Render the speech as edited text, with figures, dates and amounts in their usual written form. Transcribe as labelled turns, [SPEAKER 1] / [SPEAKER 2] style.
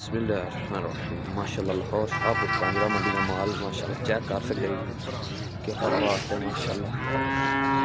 [SPEAKER 1] बिस्मिल्लाहिर्रहमानिर्रहीम। माशाल्लाह लाहौर हापुस कांगड़ा मंडी का माल माशाल्लाह चेक कर सकते हैं कि खराब है माशाल्लाह।